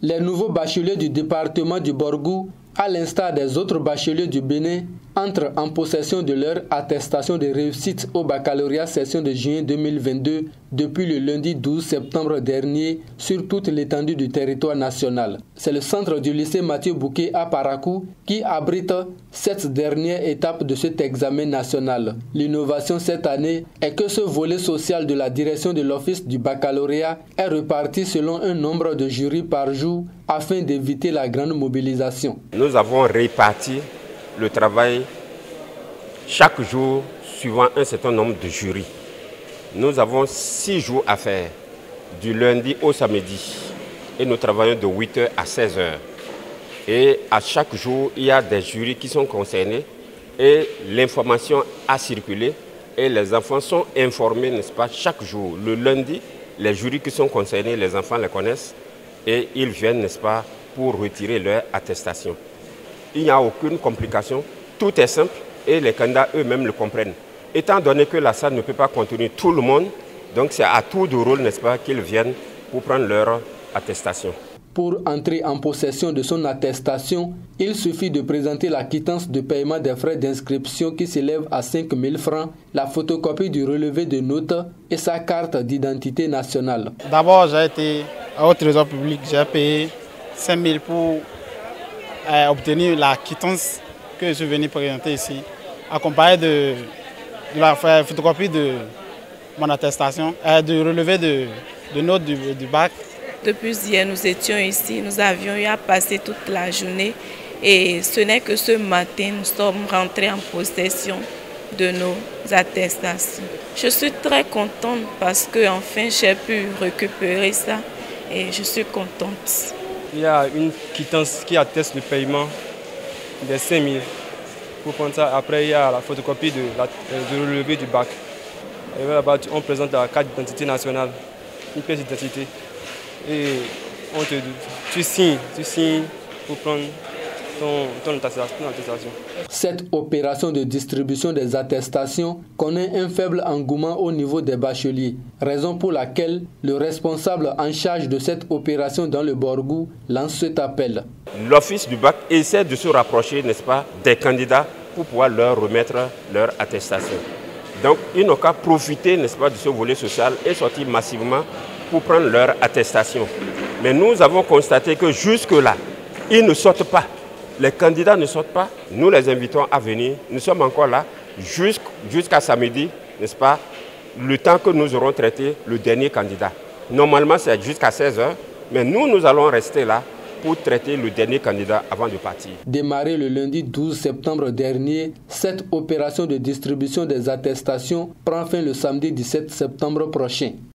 Les nouveaux bacheliers du département du Borgou, à l'instar des autres bacheliers du Bénin, entrent en possession de leur attestation de réussite au baccalauréat session de juin 2022 depuis le lundi 12 septembre dernier sur toute l'étendue du territoire national. C'est le centre du lycée Mathieu Bouquet à Parakou qui abrite cette dernière étape de cet examen national. L'innovation cette année est que ce volet social de la direction de l'office du baccalauréat est reparti selon un nombre de jurys par jour afin d'éviter la grande mobilisation. Nous avons réparti le travail chaque jour suivant un certain nombre de jurys. Nous avons 6 jours à faire, du lundi au samedi, et nous travaillons de 8h à 16h. Et à chaque jour, il y a des jurys qui sont concernés et l'information a circulé et les enfants sont informés, n'est-ce pas, chaque jour. Le lundi, les jurys qui sont concernés, les enfants les connaissent et ils viennent, n'est-ce pas, pour retirer leur attestation. Il n'y a aucune complication, tout est simple et les candidats eux-mêmes le comprennent. Étant donné que la salle ne peut pas contenir tout le monde, donc c'est à tour de rôle, n'est-ce pas, qu'ils viennent pour prendre leur attestation. Pour entrer en possession de son attestation, il suffit de présenter la quittance de paiement des frais d'inscription qui s'élève à 5 000 francs, la photocopie du relevé de notes et sa carte d'identité nationale. D'abord, j'ai été au trésor public, j'ai payé 5 000 pour obtenir la quittance que je suis venu présenter ici, accompagné de la photocopie de mon attestation, du relevé de notes du bac. Depuis hier, nous étions ici, nous avions eu à passer toute la journée et ce n'est que ce matin nous sommes rentrés en possession de nos attestations. Je suis très contente parce que enfin j'ai pu récupérer ça et je suis contente. Il y a une quittance qui atteste le paiement des 5 000. Pour prendre ça, après il y a la photocopie du relevé du bac. Et là-bas, on présente la carte d'identité nationale, une pièce d'identité. Et tu signes pour prendre ton attestation. Cette opération de distribution des attestations connaît un faible engouement au niveau des bacheliers, raison pour laquelle le responsable en charge de cette opération dans le Borgou lance cet appel. L'office du bac essaie de se rapprocher, n'est-ce pas, des candidats pour pouvoir leur remettre leur attestation. Donc, ils n'ont qu'à profiter, n'est-ce pas, de ce volet social et sortir massivement pour prendre leur attestation. Mais nous avons constaté que jusque-là, ils ne sortent pas. Les candidats ne sortent pas. Nous les invitons à venir. Nous sommes encore là jusqu'à samedi, n'est-ce pas, le temps que nous aurons traité le dernier candidat. Normalement, c'est jusqu'à 16h, mais nous allons rester là pour traiter le dernier candidat avant de partir. Démarré le lundi 12 septembre dernier, cette opération de distribution des attestations prend fin le samedi 17 septembre prochain.